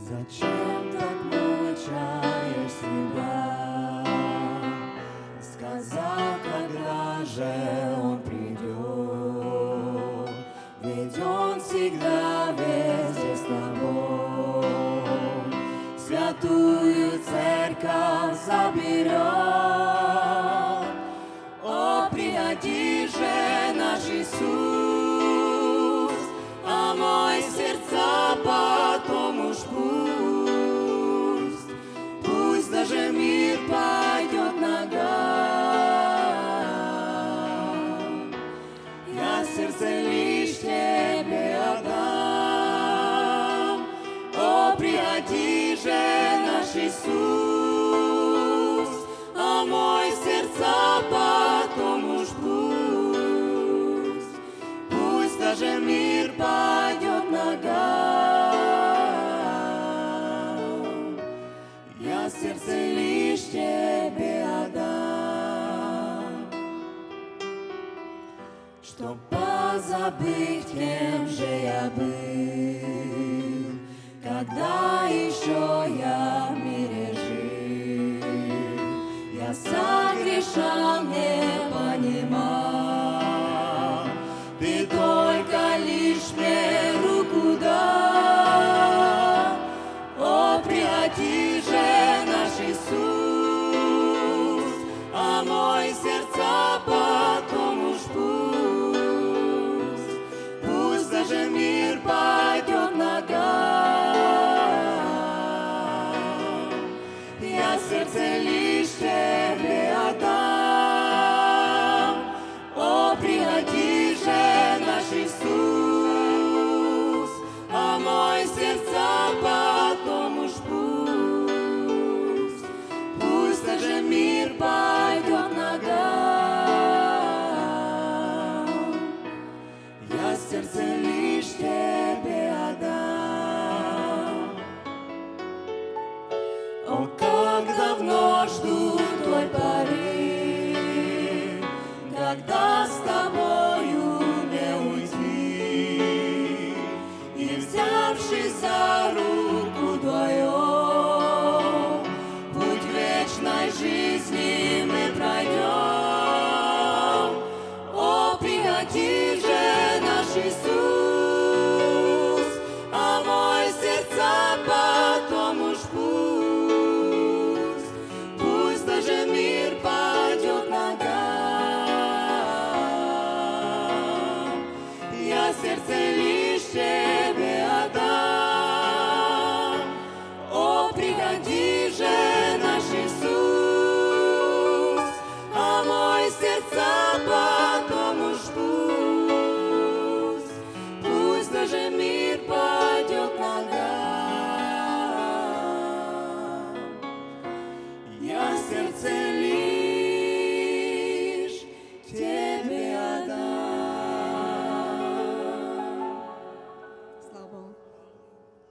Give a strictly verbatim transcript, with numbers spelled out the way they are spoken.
Зачем так мучаешь себя? Сказал, когда же он придет, ведь он всегда везде с тобой. Святую церковь заберет. О, приходи же, наш Иисус, омой сердца потом уж пусть, пусть даже мир пойдет ногам, я сердце лишь тебе отдам. О, приходи же, наш Иисус, омой сердца потом уж пусть, пусть даже мир пойдет ногам, я сердце лишь тебе отдам. Чтоб позабыть, кем же я был, когда еще я в мире жил, я согрешал, не понимал, ты только лишь мне руку дал. О, приходи же, наш Иисус, омой сердца потом уж пусть, пусть даже мир пойдет ногам, я сердце лишь тебе отдам. О, приходи же, наш Иисус, омой сердца потом уж пусть, пусть даже мир пойдет ногам, я сердце лишь тебе отдам. О, как давно жду той поры, когда с тобою не уйти, и, взявшись за руку твою, путь вечной жизни мы пройдем. О, приходи же, наш Иисус, омой сердца потом уж пусть, пусть даже мир пойдет ногам, я сердце лишь тебе отдам. О, приходи же, наш Иисус, омой сердца потом уж пусть, пусть даже мир пойдет ногам, я сердце